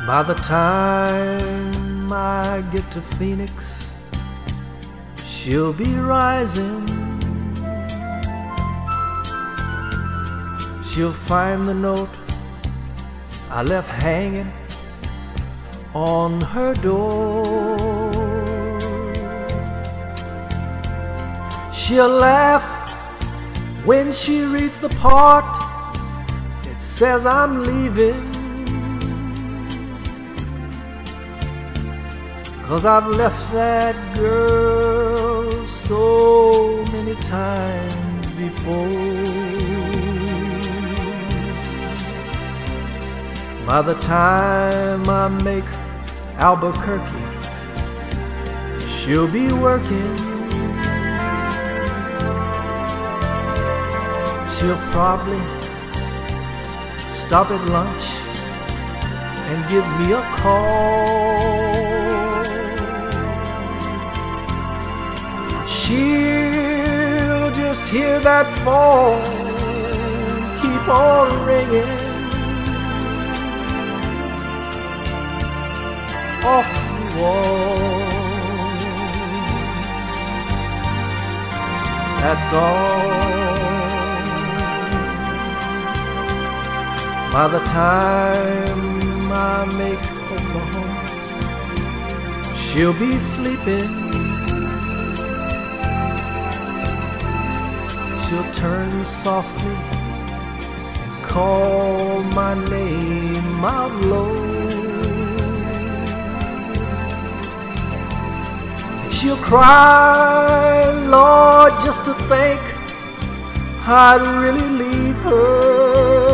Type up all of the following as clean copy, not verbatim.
By the time I get to Phoenix, she'll be rising. She'll find the note I left hanging on her door. She'll laugh when she reads the part that says I'm leaving, 'cause I've left that girl so many times before. By the time I make Albuquerque, she'll be working. She'll probably stop at lunch and give me a call. She'll just hear that phone keep on ringing off the wall. That's all. By the time I make Oklahoma, she'll be sleeping. She'll turn softly and call my name out low. She'll cry, Lord, just to think I'd really leave her.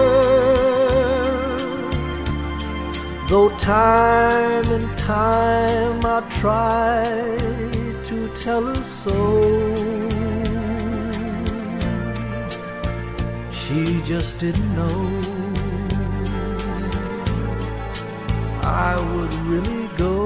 Though time and time I've tried to tell her so, she just didn't know I would really go.